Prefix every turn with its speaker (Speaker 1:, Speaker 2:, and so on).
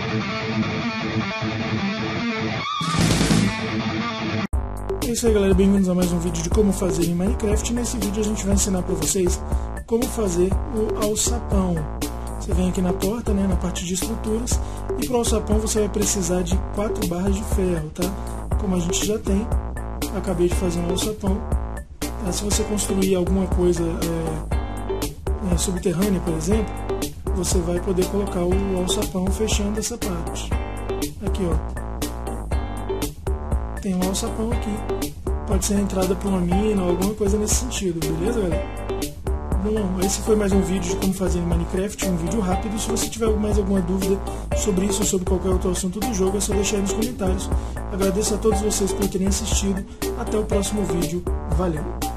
Speaker 1: É isso aí, galera, bem-vindos a mais um vídeo de como fazer em Minecraft. Nesse vídeo a gente vai ensinar para vocês como fazer o alçapão. Você vem aqui na porta, né, na parte de estruturas, e para o alçapão você vai precisar de 4 barras de ferro, tá? Como a gente já tem, acabei de fazer um alçapão. Se você construir alguma coisa subterrânea, por exemplo, você vai poder colocar o alçapão fechando essa parte. Aqui, ó. Tem um alçapão aqui. Pode ser a entrada para uma mina ou alguma coisa nesse sentido, beleza, galera? Bom, esse foi mais um vídeo de como fazer em Minecraft, um vídeo rápido. Se você tiver mais alguma dúvida sobre isso ou sobre qualquer outro assunto do jogo, é só deixar aí nos comentários. Agradeço a todos vocês por terem assistido. Até o próximo vídeo. Valeu!